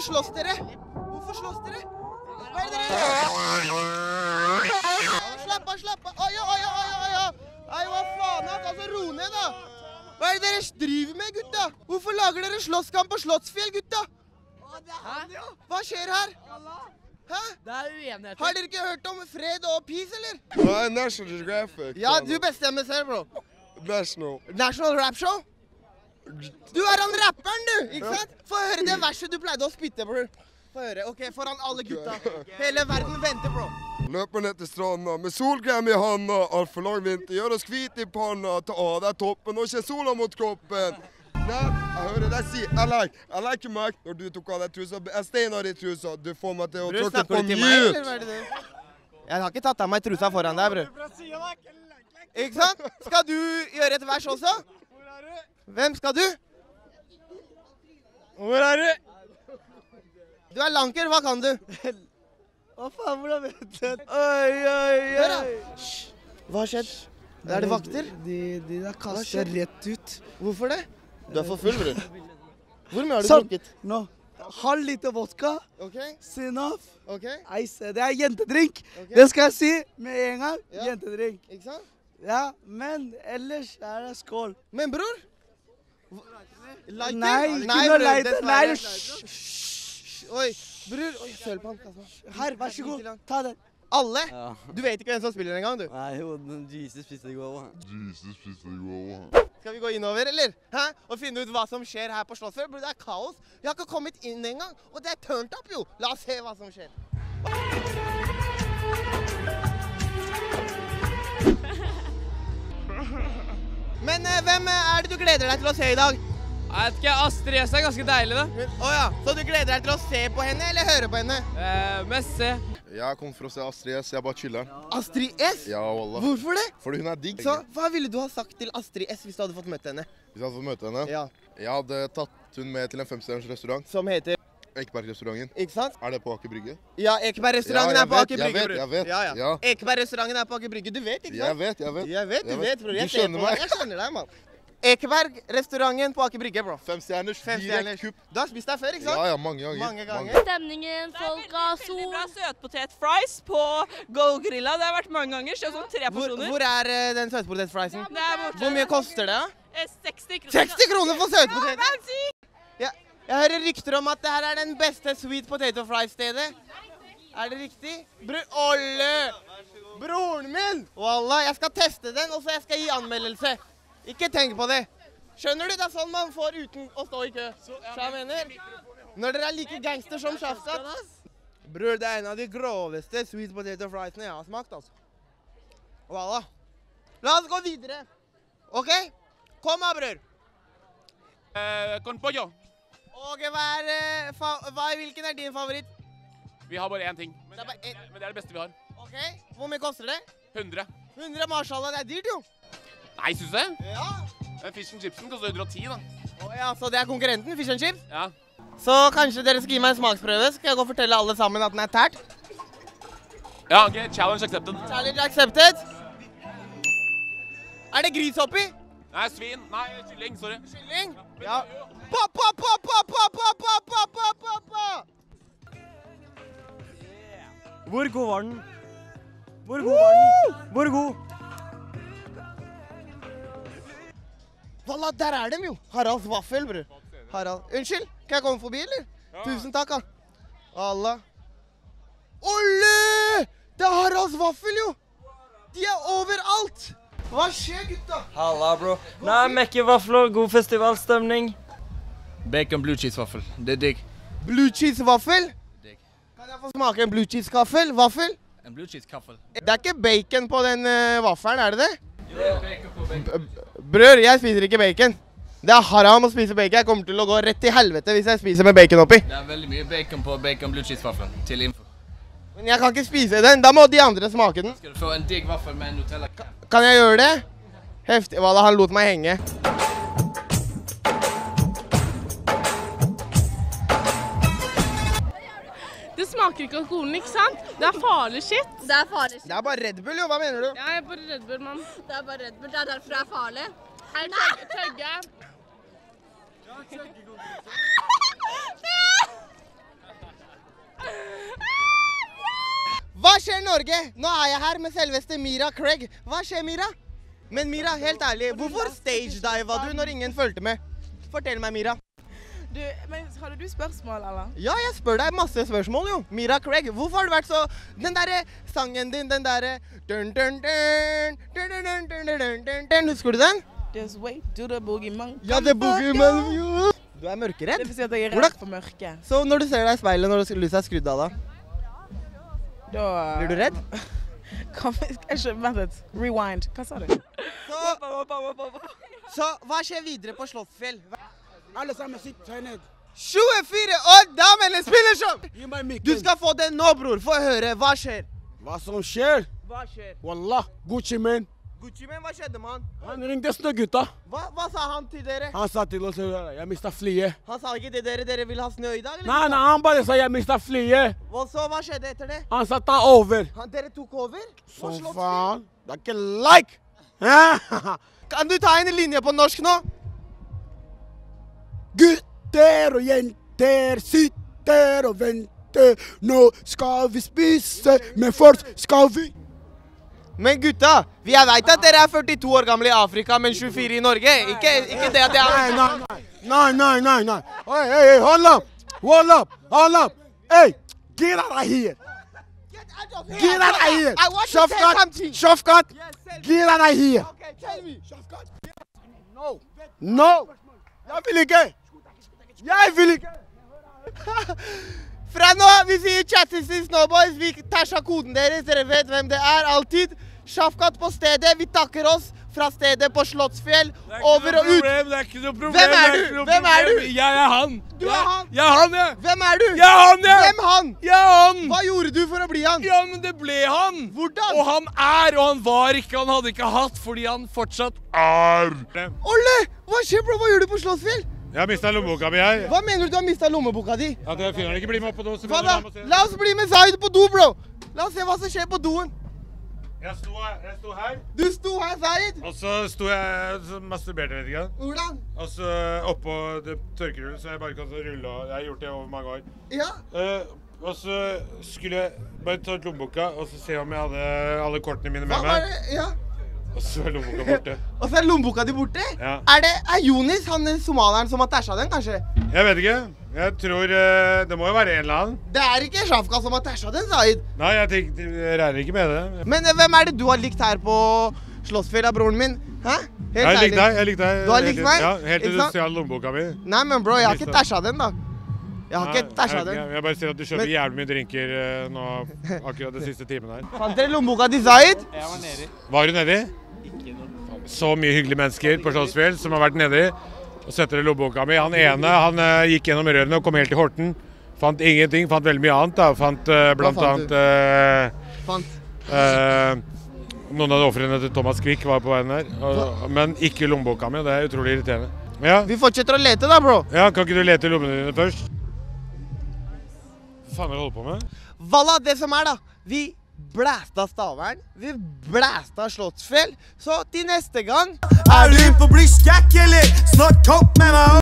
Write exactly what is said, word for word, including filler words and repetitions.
Hvorfor slåss dere? Hvorfor slåss dere? Hva er det dere gjør? Slapp av, slapp av. Oi, oi, oi, oi, oi. Nei, hva faen, altså ro ned da. Hva er det dere driver med, gutta? Hvorfor lager dere slåsskamp på Slottsfjell, gutta? Hæ? Hva skjer her? Hæ? Det er uenighet. Har dere ikke hørt om fred og peace, eller? Nei, National Geographic. Ja, du bestemmer selv, bro. National. National Rap Show? Du er han rapperen, du, ikke sant? Få høre det verset du pleide å spytte, bro. Få høre, ok, foran alle gutta. Hele verden venter, bro. Løper ned til stranda med solkrem i handa, alt for lang vinter, gjør oss hvit i panna, ta av deg toppen og kjenn sola mot kroppen. Nei, jeg hører deg si, I like, I like you, Mike. Når du tok av deg trusa, jeg steiner i trusa, du får meg til å tråkke på mute. Jeg har ikke tatt av meg trusa foran deg, bro. Ikke sant? Skal du gjøre et vers også? Hvem skal du? Hvor er du? Du er lanker, hva kan du? Hva faen, hvordan vet du? Oi, oi, Hør da. oi. Hva har skjedd? Er det vakter? De, de der kaster rett ut. Hvorfor det? Du er for full, bror. Hvor mye har du Sånn. drukket? Nå, halv liter vodka, Ok, sinaf, ok, ice. Det er jentedrink. Ok. Det skal jeg si med en gang. Ja. Jentedrink. ikke sant? Ja, men ellers er det skål. Men bror? Lighter? Nei, ikke Nei, noe bror, lighter. Nei, dessverre. Hysj. Oi, bror. Oi, sølv på han. her, vær så god. Ta den. Alle? Ja. Du vet ikke hvem som spiller engang, du. Nei, jo, den Jesus spiste i går. Jesus, spiste i går. Skal vi gå innover, eller? Hæ? Og finne ut hva som skjer her på Slottsfjell? Bror, det er kaos. Jeg har ikke kommet inn engang. Og det er turned up, jo. La oss se hva som skjer. Men eh, hvem eh, er det du gleder deg til å se i dag? Jeg vet ikke, Astrid S er ganske deilig da. Åja, så du gleder deg til å se på henne, eller høre på henne? Eh, mest se. Jeg kom for å se Astrid S, jeg bare chiller. Astrid S? Ja, wallah. Hvorfor det? Fordi hun er digg. Så, hva ville du ha sagt til Astrid S hvis du hadde fått møte henne? Hvis jeg hadde fått møte henne, Ja. jeg hadde tatt hun med til en femstjerners restaurant. Som heter, Ekeberg-restauranten. ikke sant? Er det på Aker Brygge? Ja, Ekeberg-restauranten Ja, jeg er på vet, Aker jeg Brygge, vet, bror. jeg vet, Ja, ja. ja. Ekeberg-restauranten er på Aker Brygge, du vet, ikke sant? Jeg vet, jeg vet. Jeg vet, du Jeg vet, bror. Jeg Du ser skjønner på deg. meg. Jeg skjønner deg, mann. Ekeberg-restauranten på Aker Brygge, bro. Fem stjerners, Fem fire stjerners. kupp. Du har spist der før, ikke sant? Ja, ja, mange ganger. Mange ganger. Stemningen, folk av Veldig sol. bra søtpotet-fries på Go Grilla. Det har vært mange ganger, så sånn tre Hvor, personer. hvor er eh, den søtpotetfriesen? Det er borte. Hvor mye koster det, da? Eh, seksti kroner. seksti kroner for søtpotet! Ja, det er sykt. Ja, jeg hører rykter om at det her er den beste sweet potato fries-stedet. Er det riktig? Bror, Olle! Broren min! Wallah, jeg skal teste den, og så jeg skal gi anmeldelse. Ikke tenk på det. Skjønner du? Det er sånn man får uten å stå i kø. Så jeg mener, når dere er like gangster som Shafsat. Bror, det er en av de groveste sweet potato friesene jeg har smakt, altså. Wallah. La oss gå videre. Ok? Kom da, bror. Eh, con pollo. Og hva er, eh, fa hva, hvilken er din favoritt? Vi har bare én ting. Men Det er bare det, en- men det er det beste vi har. Ok, hvor mye koster det? hundre. hundre mashallah, det er dyrt jo. Nei, synes du det? Ja. Men Fish and chipsen koster hundre og ti da. Å ja, så det er konkurrenten, Fish and Chips? Ja. Så kanskje dere skal gi meg en smaksprøve, skal jeg gå og fortelle alle sammen at den er tært? Ja, ok, challenge accepted. Challenge accepted. Er det gris oppi? Nei, svin. Nei, kylling, sorry. Kylling? Ja. Pa, pa, pa, pa, pa, pa, pa, pa, pa, pa, pa. Hvor god var den? Hvor god var den? Hvor god? Wallah, der er dem jo. Haralds vaffel, bror. Harald. Unnskyld, kan jeg komme forbi, eller? Tusen takk, da. Allah. Olle! Det er Haralds vaffel, jo. De er overalt. Hva skjer, gutta? Halla, bro. Nei, Mekke-vafler, god festivalstemning. Bacon blue cheese vaffel. Det er digg. Blue cheese vaffel? Digg. Kan jeg få smake en blue cheese kaffel? Vaffel? En blue cheese kaffel. Det er ikke bacon på den uh, vaffelen, er det det? Det er bacon på bacon. Bror, jeg spiser ikke bacon. Det er haram å spise bacon. Jeg kommer til å gå rett til helvete hvis jeg spiser med bacon oppi. Det er veldig mye bacon på bacon blue cheese vaffelen. Til info. Men jeg kan ikke spise den. Da må de andre smake den. Skal du få en digg vaffel med Nutella. Kan jeg gjøre det? Heftig. Wallah, han lot meg henge. Det smaker ikke alkoholen, ikke sant? Det er farlig shit. Det er farlig. Det er bare Red Bull, jo. Hva mener du? Ja, jeg er bare Red Bull, mann. Det er bare Red Bull. Det er derfor det er farlig. Her tøgge, tøgge. skjer Norge? Nå er jeg her med selveste Mira Craig. Hva skjer, Mira? Men Mira, helt ærlig, hvorfor stage-diva du når ingen følte med? Fortell meg, Mira. Du, men hadde du spørsmål, eller? Ja, jeg spør deg masse spørsmål, jo. Mira Craig, hvorfor har du vært så... Den der sangen din, den der... Dun, dun, dun, dun, dun, dun, dun, dun, dun, dun. Husker du den? Just wait to the boogie-man. Ja, det boogie-man, jo. Du er mørkeredd. Det vil si at jeg er redd for mørke. Så når du ser deg i speilet når lyset er skrudd av da? Da... Blir du redd? Kan vi... Ikke, vent litt. Rewind. Hva sa du? Så... Så hva skjer videre på Slottsfjell? Alle sammen sitter seg ned. tjuefire år damene spiller som! Du skal få det nå, bror. Få høre. Hva skjer? Hva som skjer? Hva skjer? Wallah, Gucci man. Gucci man, hva skjedde, mann? Han ringte snø gutta. Hva, hva sa han til dere? Han sa til oss, jeg mistet flyet. Han sa ikke det dere, dere vil ha snø i dag? Eller? Nei, nei, han bare sa jeg mistet flyet. Og så, hva skjedde etter det? Han sa ta over. Han, dere tok over? Som faen. Det er ikke like. Kan du ta en linje på norsk nå? Gutter og jenter sitter og venter. Nå skal vi spise, men først skal vi... Men gutta, jeg vet at dere er førtito år gamle i Afrika, men tjuefire i Norge. Ikke, ikke det at jeg... Nei, nei, nei, nei, nei. Hey, hey, hey, hold up. Hold up, hold up. Hey, get out of here. Get out of here. Shafkat, Shafkat, get out of here. Okay, tell me. Shafkat. No. No. Jeg vil ikke. Jeg vil ikke. Fra nå, vi sier chattistis nå, boys. Vi tæsja koden deres. Dere vet hvem det er, alltid. Shafkat på stedet. Vi takker oss fra stedet på Slottsfjell. Over og ut. Det er ikke noe problem. Hvem er du? Hvem er du? Jeg er han. Du er han? Jeg er han, ja. Hvem er du? Jeg er han, ja. Hvem han? Jeg er han. Hva gjorde du for å bli han? Ja, men det ble han. Hvordan? Og han er, og han var ikke, han hadde ikke hatt, fordi han fortsatt er. Olle, hva skjer, bro? Hva gjør du på Slottsfjell? Jeg har mistet lommeboka mi her. Hva mener du du har mistet lommeboka di? At jeg finner den ikke, bli med opp på do. Hva da? La oss bli med Zaid på do, bro. La oss se hva som skjer på doen. Jeg sto her. Jeg sto her. Du sto her, Zaid. Og så sto jeg så masturberte litt igjen. Hvordan? Og så oppå det tørkerullet, så jeg bare kan rulle, og jeg har gjort det over mange år. Ja. Uh, og så skulle jeg bare ta ut lommeboka, og så se om jeg hadde alle kortene mine med Hva var meg. det? Ja. Og så er lommeboka borte. Og så er lommeboka di borte? Ja. Er det er Jonis, han somaleren som har tæsja den, kanskje? Jeg vet ikke. Jeg tror uh, det må jo være en eller annen. Det er ikke Shafka som har tæsja den, Zaid. Nei, jeg, tenkte, jeg regner ikke med det. Men eh, hvem er det du har likt her på Slottsfjell av broren min? Hæ? Helt Jeg likte ærlig. deg, jeg likte deg. Du har likt meg? Ja, helt til Ikke du sant? stjal lommeboka mi. Nei, men bro, jeg har ikke Visst det. tæsja den, da. Jeg har ikke tæsja jeg, den. jeg, jeg bare ser at du kjøper Men- jævlig mye drinker uh, nå, akkurat den siste timen her. Fant dere lommeboka di, Zaid? Jeg var nedi. Var du nedi? Ikke noe. Så mye hyggelige mennesker på Slottsfjell som har vært nedi og setter i lommeboka mi. Han ene han uh, gikk gjennom rørene og kom helt til Horten. Fant ingenting, fant veldig mye annet. da. Fant uh, blant fant annet uh, Fant. uh, noen av ofrene til Thomas Quick var på veien der. Og, men ikke lommeboka mi, og det er utrolig irriterende. Ja. Vi fortsetter å lete, da, bro. ja, Kan ikke du lete i lommene dine først? Hva faen er det du holder på med? Valla, det som er, da. Vi blæsta Stavern. Vi blæsta Slottsfjell. Så til neste gang Er du inn på bli skjekk, eller? Snart kopp med meg.